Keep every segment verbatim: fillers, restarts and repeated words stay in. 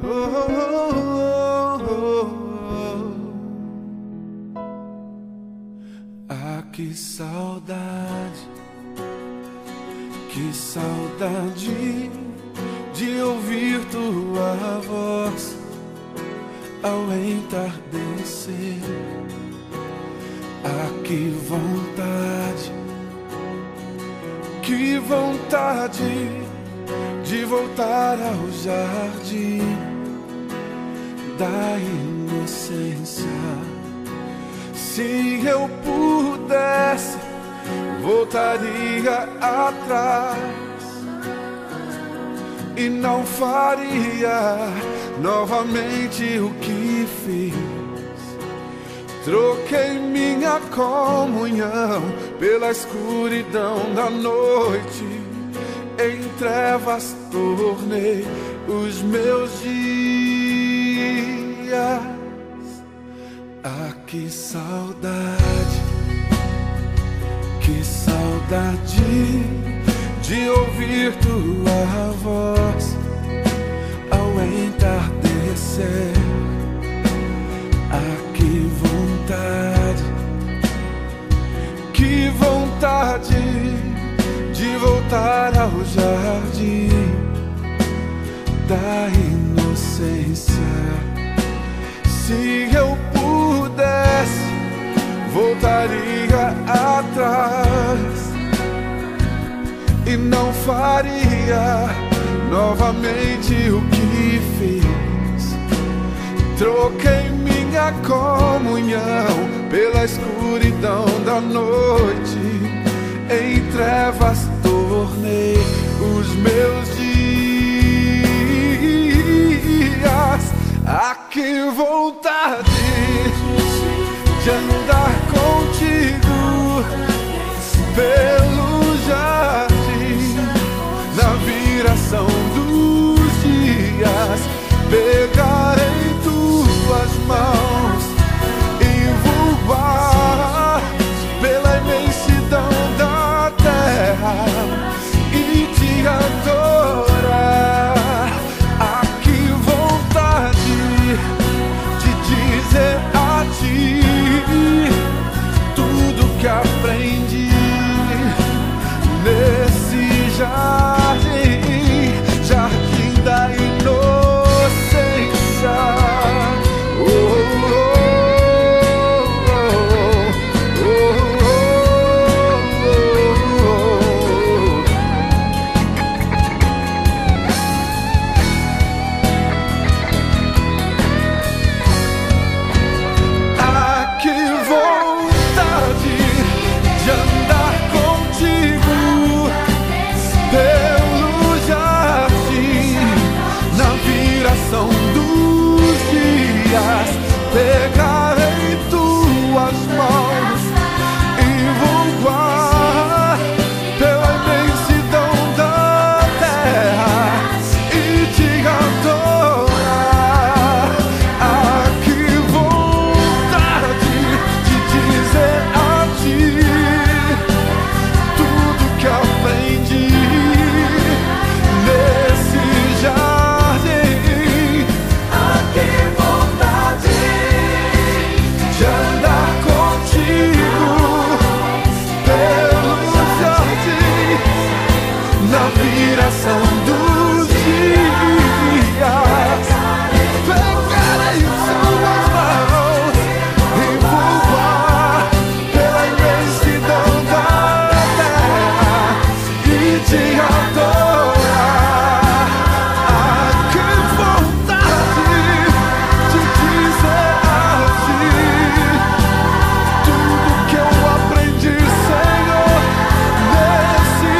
oh, oh, oh. Ah, que saudade, que saudade de ouvir tua voz ao entardecer. Ah, que vontade, que vontade de voltar ao jardim da inocência. Se eu pudesse, voltaria atrás e não faria novamente o que fiz. Troquei minha comunhão pela escuridão da noite, em trevas tornei os meus dias. Ah, que saudade, que saudade de ouvir tua voz ao entardecer. Ah, que vontade, que vontade de voltar ao jardim da inocência. Se eu pudesse, voltaria atrás e não faria novamente o que fiz. Troquei minha comunhão pela escuridão da noite, em trevas tornei os meus dias. Ah, que vontade de andar contigo pelo jardim, na viração dos dias, pegar em tuas mãos e voar pela imensidão da terra e te adorar. Ah, que vontade de dizer a ti tudo que aprendi nesse jardim, jardim da inocência. Oh, oh, oh, oh, oh, oh. Ah, que vontade de andar contigo pelo jardim, na viração dos dias, pegar em tuas mãos e voar pela imensidão da terra e te adorar. Ah, que vontade de dizer a ti tudo que aprendi nesse jardim. Ah, que vontade de andar contigo pelo jardim, na viração dos dias, pegar em suas mãos e voar pela imensidão da terra e te adorar. Ah, que vontade de dizer a ti tudo que eu aprendi, Senhor, nesse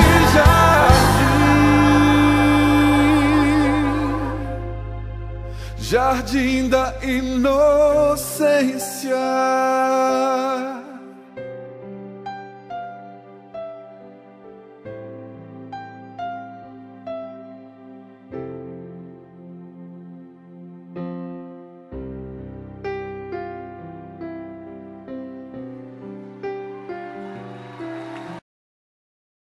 jardim, jardim da inocência.